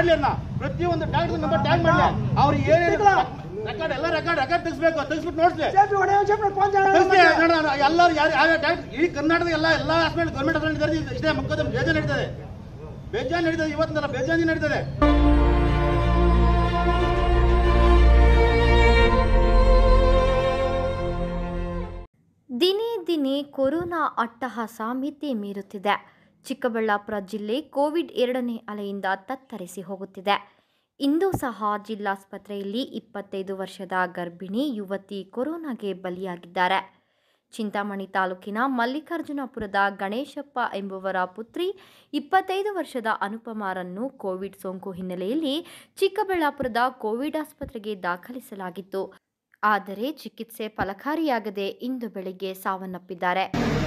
ಮಾಡ್ಲಿ ಅನ್ನ ಪ್ರತಿಯೊಂದು ಡಾಕ್ಟರ್ ನಂಬರ್ ಟ್ಯಾಗ್ ಮಾಡ್ಲಿ ಅವ್ರು ಏನೇನು ರೆಕಾರ್ಡ್ ಎಲ್ಲ ರೆಕಾರ್ಡ್ ತೆಗಿಸ್ಬೇಕು ತೆಗಿಸ್ಬಿಟ್ಟು ನೋಡ್ಲಿ ಎಲ್ಲರೂ ಯಾರು ಡಾಕ್ಟರ್ ಈ ಕರ್ನಾಟಕದ ಎಲ್ಲ ಹಾಸ್ಪಿಟಲ್ ಗೌರ್ಮೆಂಟ್ ಹಾಸ್ಪಿಟಲ್ ಇಷ್ಟೇ ಮಕ್ಕಳು ಬೇಜಾನ್ ನಡೀತದೆ ಇವತ್ತಿನ ಬೇಜಾನಿ ನಡೀತದೆ. ದಿನೇ ದಿನೇ ಕೊರೋನಾ ಅಟ್ಟಹಾಸ ಮಿತಿ ಮೀರುತ್ತಿದೆ. ಚಿಕ್ಕಬಳ್ಳಾಪುರ ಜಿಲ್ಲೆ ಕೋವಿಡ್ 2ನೇ ಅಲೆಯಿಂದ ತತ್ತರಿಸಿ ಹೋಗುತ್ತಿದೆ. ಇಂದು ಸಹ ಜಿಲ್ಲಾಸ್ಪತ್ರೆಯಲ್ಲಿ 25 ವರ್ಷದ ಗರ್ಭಿಣಿ ಯುವತಿ ಕೊರೋನಾಗೆ ಬಲಿಯಾಗಿದ್ದಾರೆ. ಚಿಂತಾಮಣಿ ತಾಲೂಕಿನ ಮಲ್ಲಿಕಾರ್ಜುನಪುರದ ಗಣೇಶಪ್ಪ ಎಂಬುವರ ಪುತ್ರಿ 25 ವರ್ಷದ ಅನುಪಮಾರನ್ನು ಕೋವಿಡ್ ಸೋಂಕು ಹಿನ್ನೆಲೆಯಲ್ಲಿ ಚಿಕ್ಕಬಳ್ಳಾಪುರದ ಕೋವಿಡ್ ಆಸ್ಪತ್ರೆಗೆ ದಾಖಲಿಸಲಾಗಿತ್ತು. ಆದರೆ ಚಿಕಿತ್ಸೆ ಫಲಕಾರಿಯಾಗದೆ ಇಂದು ಬೆಳಿಗ್ಗೆ ಸಾವನ್ನಪ್ಪಿದ್ದಾರೆ.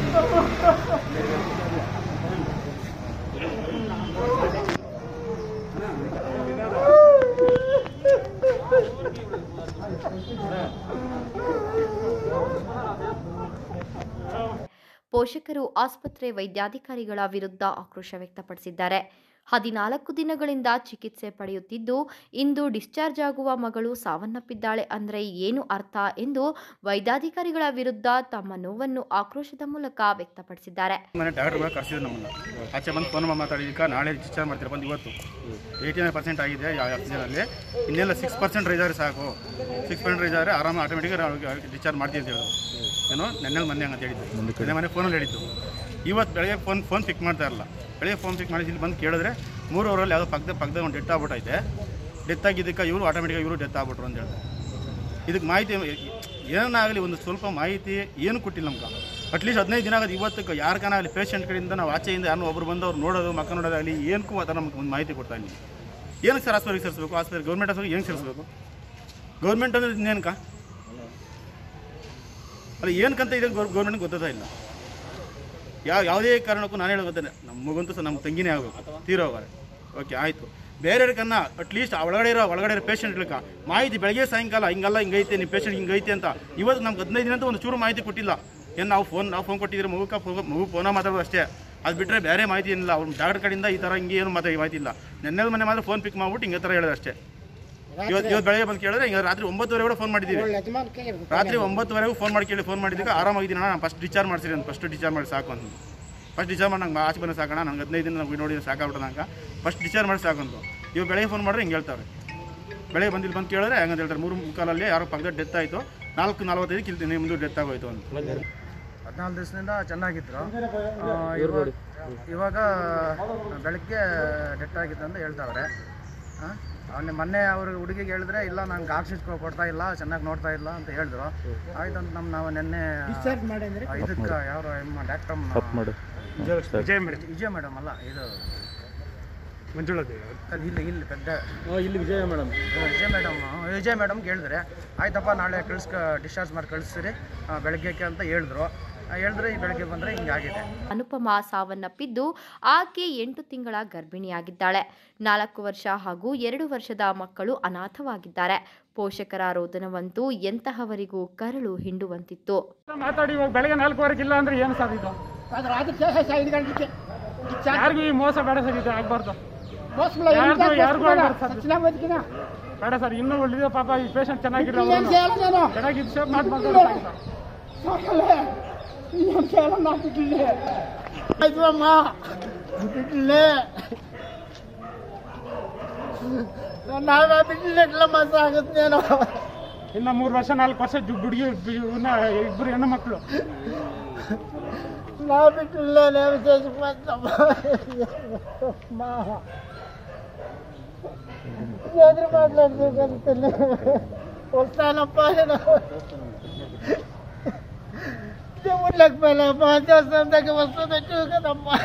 ಪೋಷಕರು ಆಸ್ಪತ್ರೆ ವೈದ್ಯಾಧಿಕಾರಿಗಳ ವಿರುದ್ಧ ಆಕ್ರೋಶ ವ್ಯಕ್ತಪಡಿಸಿದ್ದಾರೆ. 14 ದಿನಗಳಿಂದ ಚಿಕಿತ್ಸೆ ಪಡೆಯುತ್ತಿದ್ದು ಇಂದು ಡಿಸ್ಚಾರ್ಜ್ ಆಗುವ ಮಗಳು ಸಾವನ್ನಪ್ಪಿದ್ದಾಳೆ ಅಂದರೆ ಏನು ಅರ್ಥ ಎಂದು ವೈದ್ಯಾಧಿಕಾರಿಗಳ ವಿರುದ್ಧ ತಮ್ಮ ನೋವನ್ನು ಆಕ್ರೋಶದ ಮೂಲಕ ವ್ಯಕ್ತಪಡಿಸಿದ್ದಾರೆ. ಆಚೆ ಬಂದು ಫೋನ್ ಮಾತಾಡಿದ್ದಕ್ಕೆ ನಾಳೆ ಡಿಸ್ಚಾರ್ಜ್ ಮಾಡ್ತಾರೆ ಬಂದು ಇವತ್ತು 89% ಆಗಿದೆ ಆಕ್ಸಿಜನಲ್ಲಿ ಇನ್ನೆಲ್ಲ 6% ರೈಜಾರೆ ಸಾಕು 6% ರೈಜಾರೆ ಆರಾಮ ಆಟೋಮೆಟಿಕ್ ಡಿಸ್ಚಾರ್ಜ್ ಮಾಡ್ತೀವಿ ಅಂತ ಹೇಳಿದ್ರು. ಏನೋ ನೆನ್ನೆ ಮೊನ್ನೆ ಅಂತ ಹೇಳಿದ್ದು ಮನೆ ಫೋನಲ್ಲಿ ಹೇಳಿದ್ದು. ಇವತ್ತು ಬೆಳಗ್ಗೆ ಫೋನ್ ಪಿಕ್ ಮಾಡ್ತಾ ಇರಲ್ಲ. ಬೆಳಗ್ಗೆ ಫೋನ್ ಪಿಕ್ ಮಾಡಿ ಇಲ್ಲಿ ಬಂದು ಕೇಳಿದ್ರೆ 3 ಅವರಲ್ಲಿ ಯಾವುದೋ ಪಕ್ಕದ ಒಂದು ಡೆತ್ ಆಗ್ಬಿಟ್ಟೈತೆ. ಡೆತ್ ಆಗಿದ್ದಕ್ಕೆ ಇವರು ಆಟೋಮೆಟಿಕಾಗಿ ಇವರು ಡೆತ್ ಆಗ್ಬಿಟ್ರು ಅಂತ ಹೇಳಿದೆ. ಇದಕ್ಕೆ ಮಾಹಿತಿ ಏನಾಗಲಿ ಒಂದು ಸ್ವಲ್ಪ ಮಾಹಿತಿ ಏನು ಕೊಟ್ಟಿಲ್ಲ ನಮ್ಗೆ. ಅಟ್ಲೀಸ್ಟ್ 15 ದಿನ ಆಗೋದು ಇವತ್ತಕ್ಕೆ ಯಾರಿಗಾನಾಗಲಿ ಪೇಷಂಟ್ ಕಡೆಯಿಂದ ನಾವು ಆಚೆಯಿಂದ ಯಾರು ಒಬ್ಬರು ಬಂದು ಅವ್ರು ನೋಡೋದು ಮಕ್ಕ ನೋಡೋದಾಗಲಿ ಏನಕ್ಕೂ ಆ ಥರ ನಮ್ಗೆ ಒಂದು ಮಾಹಿತಿ ಕೊಡ್ತಾ ಇಲ್ಲ. ಏನಕ್ಕೆ ಸರ್ ಆಸ್ಪತ್ರೆಗೆ ಸೇರಿಸ್ಬೇಕು? ಆಸ್ಪತ್ರೆ ಗೌರ್ಮೆಂಟ್ ಆಸ್ಪತ್ರೆಗೆ ಏನು ಸೇರಿಸ್ಬೇಕು? ಗೌರ್ಮೆಂಟ್ ಅಂದರೆ ಇನ್ನೇನಕ ಅಲ್ಲ ಏನಕ್ಕಂತ ಇದೆ ಗೌರ್ಮೆಂಟ್ಗೆ ಗೊತ್ತದ ಇಲ್ಲ. ಯಾವುದೇ ಕಾರಣಕ್ಕೂ ನಾನು ಹೇಳೋದು ಗೊತ್ತೇನೆ ನಮ್ಮ ಮಗಂತೂ ಸಹ ನಮ್ಮ ತಂಗಿನೇ ಆಗಬೇಕು ತೀರೋಗಾರೆ. ಓಕೆ ಆಯಿತು. ಬೇರೆಯವ್ರಿಗನ್ನ ಅಟ್ಲೀಸ್ಟ್ ಒಳಗಡೆ ಇರೋ ಪೇಷಂಟ್ಗಳಿಗೆ ಮಾಹಿತಿ ಬೆಳಗ್ಗೆ ಸಾಯಂಕಾಲ ಹಿಂಗಲ್ಲ ಹಿಂಗೈತೆ ನಿಮ್ಮ ಪೇಷಂಟ್ ಹಿಂಗೈತೆ ಅಂತ ಇವತ್ತು ನಮ್ಗೆ 15 ದಿನ ಅಂತ ಒಂದು ಚೂರು ಮಾಹಿತಿ ಕೊಟ್ಟಿಲ್ಲ. ಏನು ನಾವು ಫೋನ್ ಕೊಟ್ಟಿದ್ರೆ ಮಗು ಫೋನ ಮಾತಾಡೋದು ಅಷ್ಟೇ. ಅದು ಬಿಟ್ಟರೆ ಬೇರೆ ಮಾಹಿತಿ ಏನಿಲ್ಲ. ಅವ್ರು ಡಾಕ್ಟರ್ ಕಡೆಯಿಂದ ಈ ಥರ ಹಿಂಗೆ ಏನು ಮಾಹಿತಿ ಇಲ್ಲ. ನೆನ್ನೆ ಮನೆ ಮಾತ್ರ ಫೋನ್ ಪಿಕ್ ಮಾಡ್ಬಿಟ್ಟು ಹಿಂಗೆ ಥರ ಹೇಳೋದು ಅಷ್ಟೇ. ಇವತ್ತು ಬೆಳಗ್ಗೆ ಬಂದು ಕೇಳಿದ್ರೆ ಈಗ ರಾತ್ರಿ 9:30 ಕೂಡ ಫೋನ್ ಮಾಡಿದ್ದೀವಿ. ರಾತ್ರಿ 9:30 ಫೋನ್ ಮಾಡಿದ್ದಕ್ಕೆ ಆರಾಮಾಗಿದ್ದೀನಿ ನಾನು ಫಸ್ಟ್ ಡಿಸ್ಚಾರ್ಜ್ ಮಾಡಿಸಿರಿ ಅಂತ. ಫಸ್ಟ್ ಡಿಸ್ಚಾರ್ಜ್ ಮಾಡಿ ಸಾಕು ಅಂತ. ಫಸ್ಟ್ ಡಿಸ್ಚಾರ್ಜ್ ಮಾಡಿ ನಂಗೆ ಆಚೆ ಬಂದು ಸಾಕೋಣ ನಂಗೆ 15 ದಿನ ನಾವು ನೋಡಿ ಸಾಕಾಗ್ಬಿಟ್ಟು ನಂಗೆ ಫಸ್ಟ್ ಡಿಸ್ಚಾರ್ಜ್ ಮಾಡಿ ಸಾಕು ಅಂತ. ಇವಾಗ ಬೆಳಗ್ಗೆ ಫೋನ್ ಮಾಡಿದ್ರೆ ಹಿಂಗೆ ಹೇಳ್ತಾರೆ. ಬೆಳಗ್ಗೆ ಬಂದಿಲ್ಲಿ ಬಂದು ಕೇಳಿದ್ರೆ ಹೆಂಗಂತ ಹೇಳ್ತಾರೆ 3:45 ಯಾರೋ ಪಕ್ಕದ ಡೆತ್ ಆಯಿತು 4:45 ನಿಮ್ಮದು ಡೆತ್ ಆಗೋಯ್ತು ಅಂತ. 14 ದಿವಸದಿಂದ ಚೆನ್ನಾಗಿದ್ರು. ಇವಾಗ ಬೆಳಗ್ಗೆ ಡೆತ್ ಆಗಿತ್ತು ಅಂತ ಹೇಳ್ತಾವ್ರೆ. ಮೊನ್ನೆ ಅವ್ರ ಹುಡುಗಿಗೆ ಹೇಳಿದ್ರೆ ಇಲ್ಲ ನಂಗೆ ಆಕ್ಸಿಜನ್ ಕೊಡ್ತಾ ಇಲ್ಲ ಚೆನ್ನಾಗಿ ನೋಡ್ತಾ ಇಲ್ಲ ಅಂತ ಹೇಳಿದ್ರು. ಆಯ್ತು ಅಂತ ನಾವು ನಿನ್ನೆ ಇದಕ್ಕೆ ಯಾರು ಡಾಕ್ಟರ್ ವಿಜಯ ಮೇಡಮ್ ಅಲ್ಲ ಇದು ಇಲ್ಲಿ ಪೆದ್ದ ಇಲ್ಲಿ ವಿಜಯ ಮೇಡಮ್ ಹೇಳಿದ್ರೆ ಆಯ್ತಪ್ಪ ನಾಳೆ ಡಿಸ್ಚಾರ್ಜ್ ಮಾಡಿ ಕಳಿಸ್ರಿ ಬೆಳಗ್ಗೆ ಅಂತ ಹೇಳಿದ್ರು. ಈ ಬೆಳಗ್ಗೆ ಬಂದರೆ ಹಿಂಗಾಗಿದೆ. ಅನುಪಮಾ ಸಾವನ್ನಪ್ಪಿದ್ದು ಆಕೆ 8 ತಿಂಗಳ ಗರ್ಭಿಣಿಯಾಗಿದ್ದಾಳೆ. 4 ವರ್ಷ ಹಾಗೂ 2 ವರ್ಷದ ಮಕ್ಕಳು ಅನಾಥವಾಗಿದ್ದಾರೆ. ಪೋಷಕರ ರೋದನವಂತೂ ಎಂತಹವರಿಗೂ ಕರಳು ಹಿಂಡುವಂತಿತ್ತು. ಮಾತಾಡಿ ಬೆಳಗ್ಗೆ 4:15 ಇಲ್ಲ ಅಂದ್ರೆ ಏನು ಸಾಧಿತು? ಯಾರಿಗೂ ಈ ಮೋಸ ಬೇಡ ಸರ್, ಇದು ಆಗ್ಬಾರ್ದು. ಬೇಡ ಸರ್, ಇನ್ನೂ ಉಳಿದ ಪಾಪ ಈ ಪೇಷಂಟ್ ಚೆನ್ನಾಗಿರೋ ಚೆನ್ನಾಗಿ ಸೇವ್ ಮಾಡ್ಬಾರ್ದು. ಇನ್ನು 3 ವರ್ಷ 4 ವರ್ಷ ಹುಡುಗಿ ಇಬ್ಬರು ಹೆಣ್ಣು ಮಕ್ಕಳು ನಾವು ಬಿಟ್ಟಿಲ್ಲ. ಮಾತಾಡ್ಬೇಕಂತಲೇ ಹೋಗ್ತಾನಪ್ಪ దేవుళ్ళకి దేవస్థానం వస్తూ పెట్టు కదమ్మా.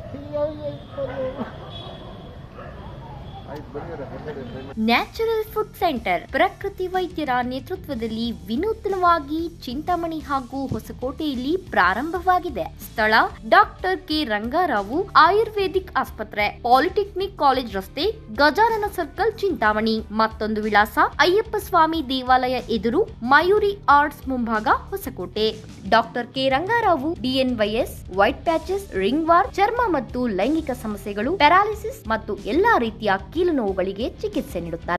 ನ್ಯಾಚುರಲ್ ಫುಡ್ ಸೆಂಟರ್ ಪ್ರಕೃತಿ ವೈದ್ಯರ ನೇತೃತ್ವದಲ್ಲಿ ವಿನೂತನವಾಗಿ ಚಿಂತಾಮಣಿ ಹಾಗೂ ಹೊಸಕೋಟೆಯಲ್ಲಿ ಪ್ರಾರಂಭವಾಗಿದೆ. ಸ್ಥಳ ಡಾಕ್ಟರ್ ಕೆ ರಂಗಾರಾವು ಆಯುರ್ವೇದಿಕ್ ಆಸ್ಪತ್ರೆ, ಪಾಲಿಟೆಕ್ನಿಕ್ ಕಾಲೇಜ್ ರಸ್ತೆ, ಗಜಾನನ ಸರ್ಕಲ್, ಚಿಂತಾಮಣಿ. ಮತ್ತೊಂದು ವಿಳಾಸ ಅಯ್ಯಪ್ಪ ಸ್ವಾಮಿ ದೇವಾಲಯ ಎದುರು, ಮಯೂರಿ ಆರ್ಟ್ಸ್ ಮುಂಭಾಗ, Hosakote. Doctor K Rangarao DNYS, white patches, ringworm, ಚರ್ಮ ಮತ್ತು ಲೈಂಗಿಕ ಸಮಸ್ಯೆಗಳು, ಪ್ಯಾರಾಲಿಸಿಸ್ ಮತ್ತು ಎಲ್ಲಾ ರೀತಿಯ ಕೀಲು ನೋವುಗಳಿಗೆ ಚಿಕಿತ್ಸೆ ನೀಡುತ್ತಾರೆ.